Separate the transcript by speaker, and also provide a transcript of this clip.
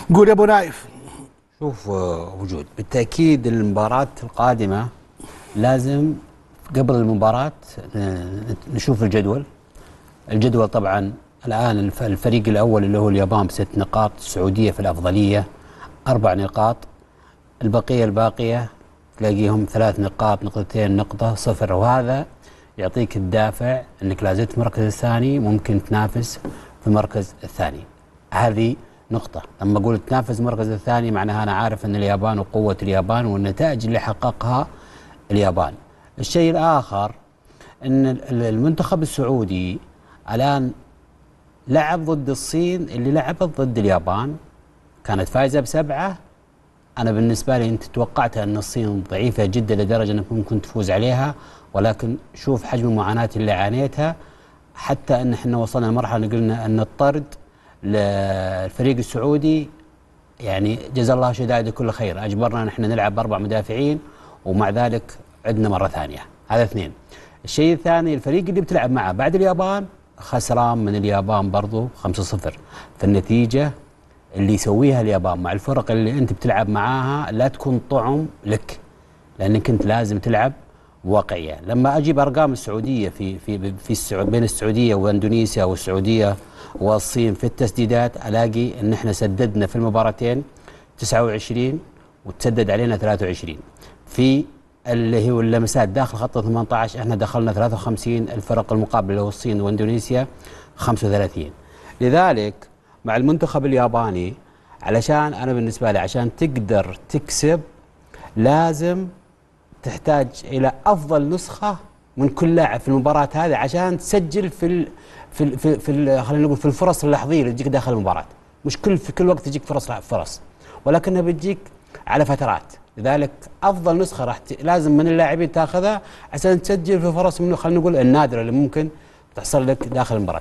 Speaker 1: قول يا ابو نايف.
Speaker 2: شوف وجود بالتأكيد المباراة القادمة لازم قبل المباراة نشوف الجدول. الجدول طبعا الآن الفريق الأول اللي هو اليابان ب6 نقاط، السعودية في الأفضلية 4 نقاط، البقية الباقية تلاقيهم 3 نقاط، نقطتين، نقطة، صفر، وهذا يعطيك الدافع أنك لا زلت المركز الثاني ممكن تنافس في المركز الثاني. هذه نقطة. لما أقول تنافس المركز الثاني معناها أنا عارف أن اليابان وقوة اليابان والنتائج اللي حققها اليابان. الشيء الآخر أن المنتخب السعودي الآن لعب ضد الصين اللي لعبت ضد اليابان، كانت فايزة ب7. أنا بالنسبة لي أنت توقعت أن الصين ضعيفة جدا لدرجة أنك ممكن تفوز عليها، ولكن شوف حجم المعاناة اللي عانيتها، حتى أن احنا وصلنا لمرحلة قلنا أن الطرد للفريق السعودي يعني جزا الله شدائد كل خير، أجبرنا نحن نلعب ب4 مدافعين ومع ذلك عدنا مرة ثانية. هذا اثنين. الشيء الثاني الفريق اللي بتلعب معه بعد اليابان خسران من اليابان برضو 5-0. فالنتيجة اللي يسويها اليابان مع الفرق اللي انت بتلعب معاها لا تكون طعم لك، لانك انت لازم تلعب واقعية. لما اجيب ارقام السعودية بين السعودية واندونيسيا والسعودية والصين في التسديدات، الاقي ان احنا سددنا في المباراتين 29 وتسدد علينا 23. في اللي هو اللمسات داخل خط 18 احنا دخلنا 53، الفرق المقابله اللي هو الصين واندونيسيا 35. لذلك مع المنتخب الياباني علشان انا بالنسبه لي عشان تقدر تكسب لازم تحتاج الى افضل نسخه من كل لاعب في المباراه هذه عشان تسجل خلينا نقول في الفرص اللحظيه اللي تجيك داخل المباراه. مش في كل وقت تجيك فرص، ولكنها بتجيك على فترات. لذلك افضل نسخه لازم من اللاعبين تاخذها عشان تسجل في فرص منه خلينا نقول النادره اللي ممكن تحصل لك داخل المباراه.